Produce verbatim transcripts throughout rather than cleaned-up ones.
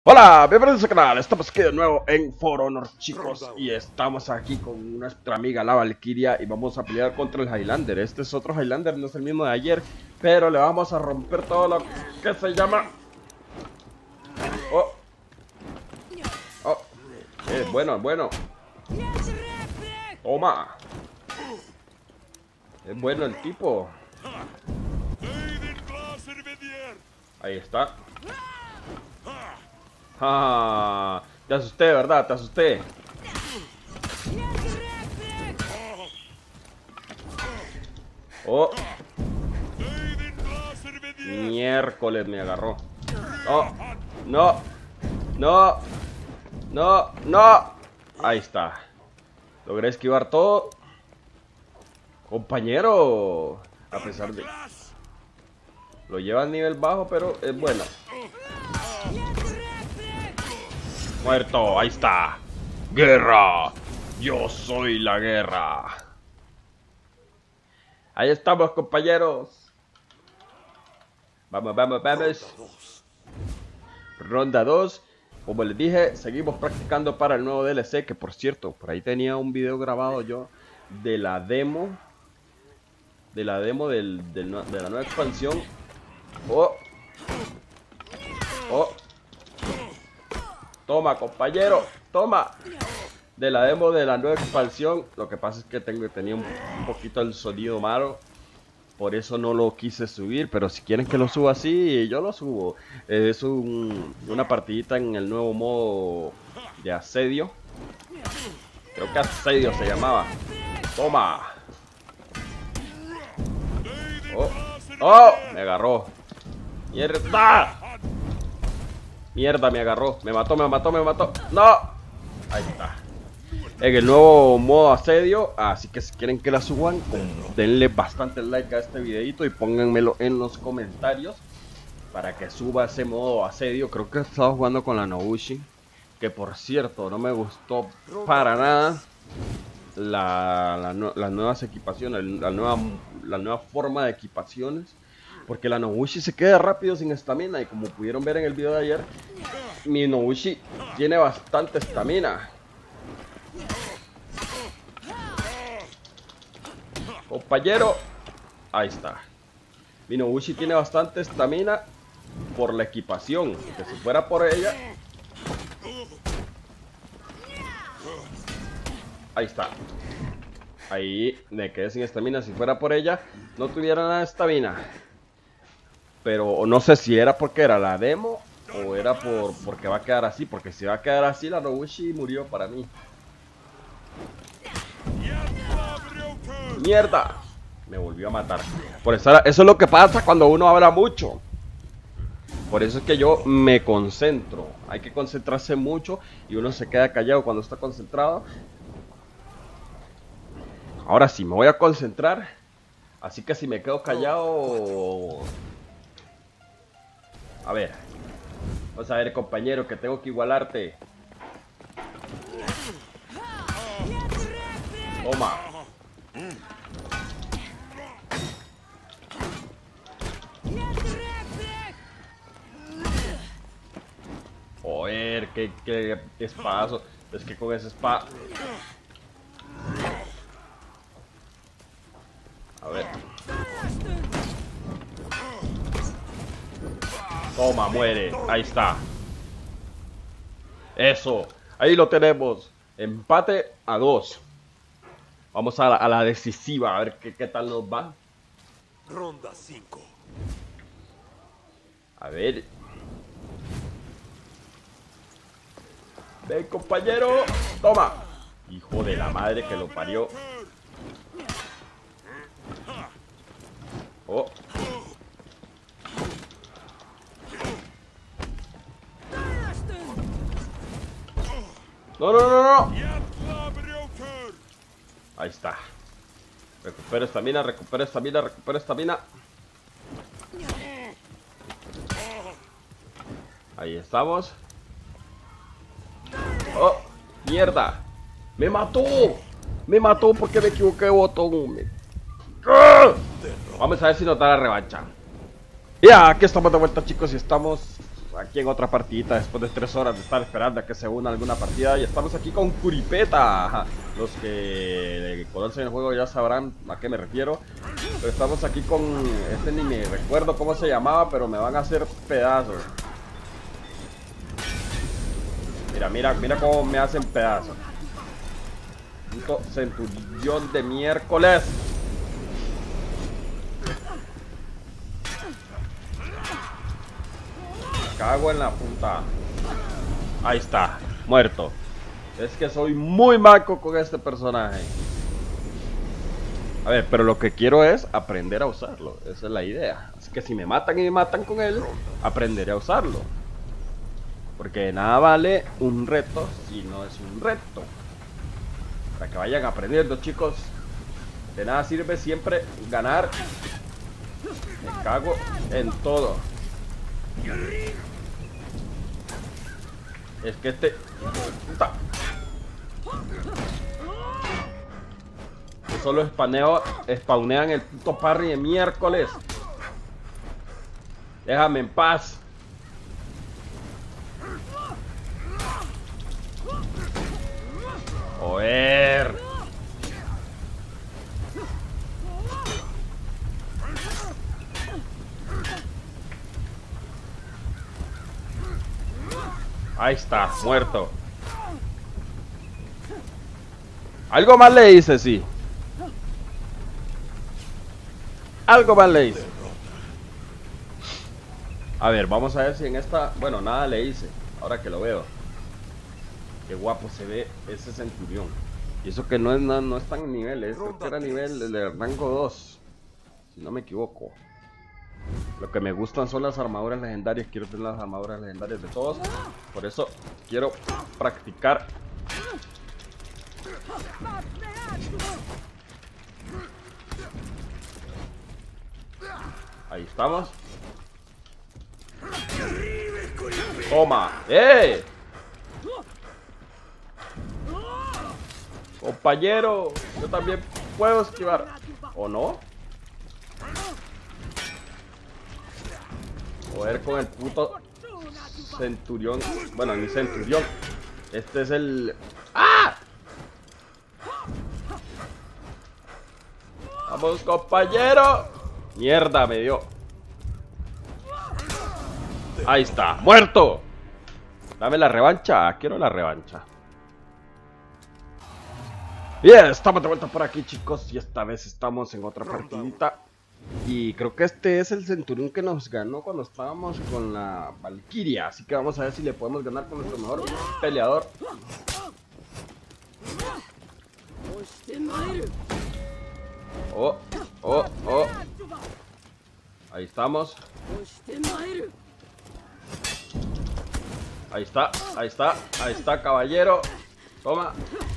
Hola, bienvenidos al canal, estamos aquí de nuevo en For Honor, chicos. Y estamos aquí con nuestra amiga la Valkyria y vamos a pelear contra el Highlander. Este es otro Highlander, no es el mismo de ayer, pero le vamos a romper todo lo que se llama... Oh, oh, eh, bueno, bueno. Toma. Es bueno el tipo. Ahí está. Ah, te asusté, ¿verdad? Te asusté. Oh. Miércoles me agarró. No, no, no, no, no. Ahí está. Logré esquivar todo. Compañero. A pesar de... Lo lleva a nivel bajo, pero es bueno. Muerto, ahí está. Guerra. Yo soy la guerra. Ahí estamos, compañeros. Vamos, vamos, vamos. Ronda dos. Como les dije, seguimos practicando para el nuevo D L C. Que por cierto, por ahí tenía un video grabado yo de la demo. De la demo del, del, de la nueva expansión. Oh. Oh. Toma, compañero, toma. De la demo de la nueva expansión. Lo que pasa es que tengo, tenía un, un poquito el sonido malo. Por eso no lo quise subir. Pero si quieren que lo suba así, yo lo subo. Es un, una partidita en el nuevo modo de asedio. Creo que asedio se llamaba. Toma. Oh, oh, me agarró. Mierda. Mierda, me agarró. Me mató, me mató, me mató. ¡No! Ahí está. En el nuevo modo asedio. Así que si quieren que la suban, denle bastante like a este videito y pónganmelo en los comentarios para que suba ese modo asedio. Creo que he estado jugando con la Nobushi, que por cierto, no me gustó para nada la, la, las nuevas equipaciones, la nueva, la nueva forma de equipaciones. Porque la Nobushi se queda rápido sin estamina. Y como pudieron ver en el video de ayer, mi Nobushi tiene bastante estamina. Compañero. Ahí está. Mi Nobushi tiene bastante estamina por la equipación. Que si fuera por ella... Ahí está. Ahí me quedé sin estamina. Si fuera por ella, no tuviera nada de estamina. Pero no sé si era porque era la demo o era por porque va a quedar así. Porque si va a quedar así, la Nobushi murió para mí. ¡Mierda! Me volvió a matar. Por eso, eso es lo que pasa cuando uno habla mucho. Por eso es que yo me concentro. Hay que concentrarse mucho y uno se queda callado cuando está concentrado. Ahora sí, me voy a concentrar. Así que si me quedo callado... A ver, vamos a ver, compañero, que tengo que igualarte. Toma. Joder, qué, qué espadazo. Es que con ese espada... A ver. Toma, muere. Ahí está. Eso. Ahí lo tenemos. Empate a dos. Vamos a la, a la decisiva. A ver qué, qué tal nos va. Ronda cinco. A ver. Ven, compañero. Toma. Hijo de la madre que lo parió. Oh. No, no, no, no. Ahí está. Recupera estamina, recupera estamina, recupera estamina. Ahí estamos. Oh, mierda. Me mató. Me mató porque me equivoqué de botón. Vamos a ver si nos da la revancha. Ya, aquí estamos de vuelta, chicos, y estamos aquí en otra partidita después de tres horas de estar esperando a que se una alguna partida. Y estamos aquí con Curipeta. Los que conocen el juego ya sabrán a qué me refiero. Pero estamos aquí con este, ni me recuerdo cómo se llamaba, pero me van a hacer pedazos. Mira, mira, mira cómo me hacen pedazos. Puto centurión de miércoles. Cago en la puta. Ahí está, muerto. Es que soy muy maco con este personaje. A ver, pero lo que quiero es aprender a usarlo. Esa es la idea. Así que si me matan y me matan con él, aprenderé a usarlo. Porque de nada vale un reto si no es un reto. Para que vayan aprendiendo, chicos. De nada sirve siempre ganar. Me cago en todo. Es que este... Puta. Yo solo spaneo, spawnean el puto parry de miércoles. Déjame en paz. Joder. Ahí está, muerto. Algo más le hice, sí. Algo más le hice. A ver, vamos a ver si en esta... Bueno, nada le hice. Ahora que lo veo. Qué guapo se ve ese centurión. Y eso que no es, no, no está en niveles. Creo que era nivel de rango dos. Si no me equivoco. Lo que me gustan son las armaduras legendarias. Quiero tener las armaduras legendarias de todos. Por eso quiero practicar. Ahí estamos. Toma. ¡Eh! Compañero, yo también puedo esquivar. ¿O no? Joder con el puto centurión. Bueno, ni centurión. Este es el... ¡Ah! Vamos, compañero. Mierda, me dio. Ahí está, muerto. Dame la revancha, quiero la revancha. Bien, estamos de vuelta por aquí, chicos. Y esta vez estamos en otra partidita. Y creo que este es el centurión que nos ganó cuando estábamos con la Valkyria. Así que vamos a ver si le podemos ganar con nuestro mejor peleador. Oh, oh, oh. Ahí estamos. Ahí está, ahí está, ahí está, caballero. Toma.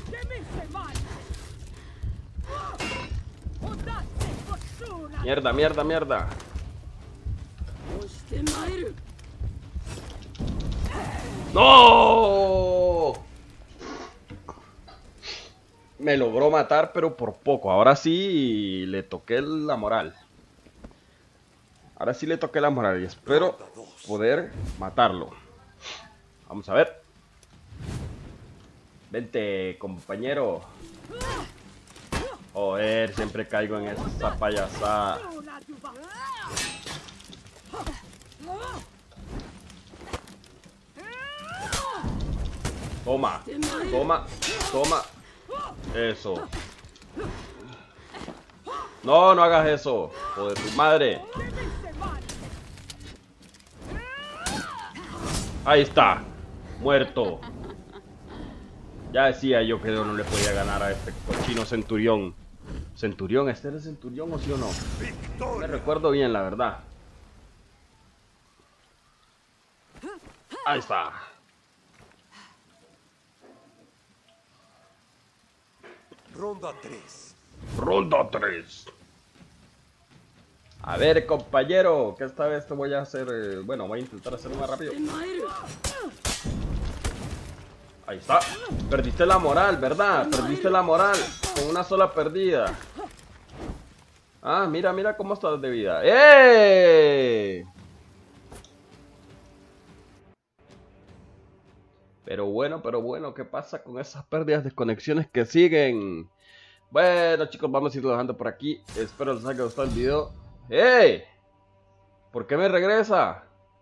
Mierda, mierda, mierda. ¡No! Me logró matar, pero por poco. Ahora sí le toqué la moral. Ahora sí le toqué la moral y espero poder matarlo. Vamos a ver. Vente, compañero. Joder, siempre caigo en esa payasada. Toma, toma, toma. Eso. No, no hagas eso. Joder, tu madre. Ahí está. Muerto. Ya decía yo que yo no le podía ganar a este cochino centurión. ¿Centurión? ¿Este era centurión o sí o no? No me recuerdo bien, la verdad. Ahí está. Ronda tres. Ronda tres. A ver, compañero, que esta vez te voy a hacer... Eh, bueno, voy a intentar hacerlo más rápido. Ahí está. Perdiste la moral, ¿verdad? Perdiste la moral con una sola perdida. Ah, mira, mira cómo estás de vida. ¡Eh! Pero bueno, pero bueno, ¿qué pasa con esas pérdidas de conexiones que siguen? Bueno, chicos, vamos a ir dejando por aquí. Espero les haya gustado el video. ¡Hey! ¿Por qué me regresa?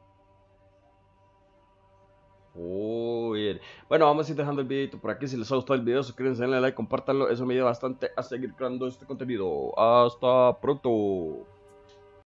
Uy, bien. Bueno, vamos a ir dejando el videito por aquí. Si les ha gustado el video, suscríbanse, denle like, compártanlo. Eso me ayuda bastante a seguir creando este contenido. Hasta pronto.